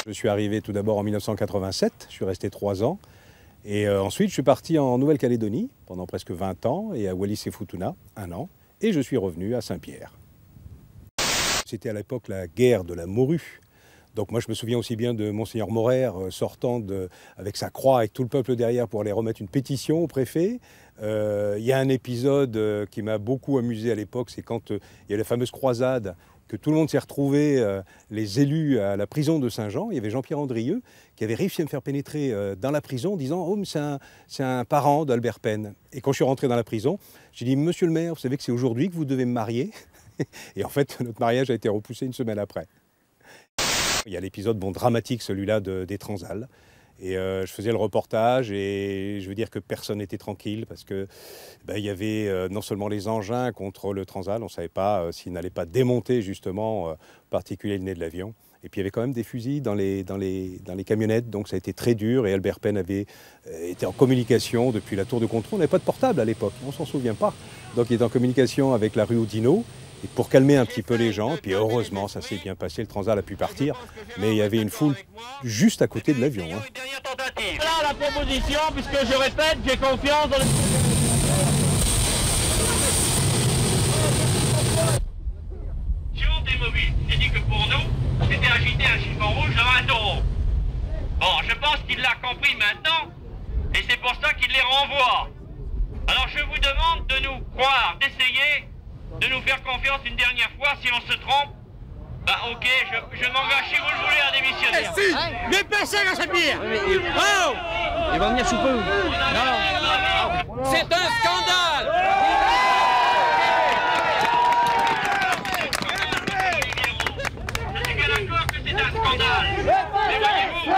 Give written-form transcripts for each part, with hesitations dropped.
Je suis arrivé tout d'abord en 1987, je suis resté 3 ans. Et ensuite, je suis parti en Nouvelle-Calédonie pendant presque 20 ans et à Wallis et Futuna, 1 an. Et je suis revenu à Saint-Pierre. C'était à l'époque la guerre de la morue. Donc moi, je me souviens aussi bien de Monseigneur Morer sortant avec sa croix, avec tout le peuple derrière pour aller remettre une pétition au préfet. Il y a un épisode qui m'a beaucoup amusé à l'époque, c'est quand il y a la fameuse croisade, que tout le monde s'est retrouvé, les élus à la prison de Saint-Jean. Il y avait Jean-Pierre Andrieux qui avait réussi à me faire pénétrer dans la prison en disant « Oh, mais c'est un parent d'Albert Penn ». Et quand je suis rentré dans la prison, j'ai dit « Monsieur le maire, vous savez que c'est aujourd'hui que vous devez me marier ?» Et en fait, notre mariage a été repoussé 1 semaine après. Il y a l'épisode dramatique, celui-là des Transals. Et je faisais le reportage et je veux dire que personne n'était tranquille parce que il y avait non seulement les engins contre le Transal, on ne savait pas s'ils n'allaient pas démonter justement en particulier le nez de l'avion. Et puis il y avait quand même des fusils dans les camionnettes, donc ça a été très dur et Albert Penn avait été en communication depuis la tour de contrôle. On n'avait pas de portable à l'époque, on ne s'en souvient pas. Donc il était en communication avec la rue Oudinot. Et pour calmer un petit peu les gens, puis heureusement ça s'est bien passé, le Transal a pu partir, mais il y avait une foule juste à côté de l'avion. Voilà la proposition, puisque je répète, j'ai confiance dans le... Sur des mobiles, j'ai dit que pour nous, c'était agiter un chiffon rouge devant un taureau. Bon, je pense qu'il l'a compris maintenant, et c'est pour ça qu'il les renvoie. Alors je vous demande de nous croire, d'essayer de nous faire confiance une dernière fois. Si on se trompe, ok, je m'engage si vous le voulez à démissionner. Si, les personnes à Saint-Pierre. Oh, il va venir sous peu. Non. C'est un scandale. Je suis bien d'accord que c'est un scandale. Mais voyez-vous...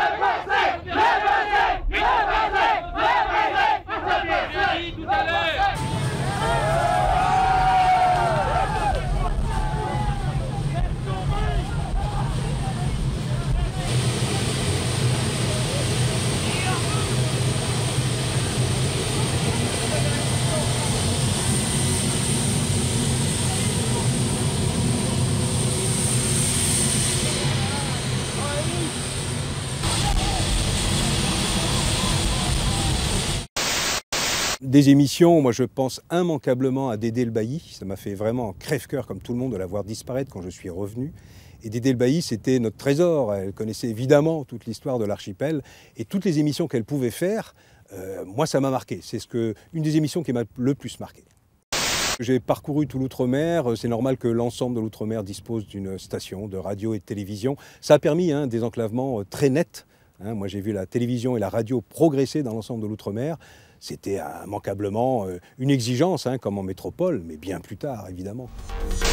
Des émissions, moi je pense immanquablement à Dédé le Bailly. Ça m'a fait vraiment crève-cœur comme tout le monde de la voir disparaître quand je suis revenu. Et Dédé le Bailly, c'était notre trésor. Elle connaissait évidemment toute l'histoire de l'archipel et toutes les émissions qu'elle pouvait faire. Moi ça m'a marqué. C'est une des émissions qui m'a le plus marqué. J'ai parcouru tout l'outre-mer. C'est normal que l'ensemble de l'outre-mer dispose d'une station de radio et de télévision. Ça a permis un désenclavement très net. Moi j'ai vu la télévision et la radio progresser dans l'ensemble de l'outre-mer. C'était immanquablement une exigence, comme en métropole, mais bien plus tard, évidemment.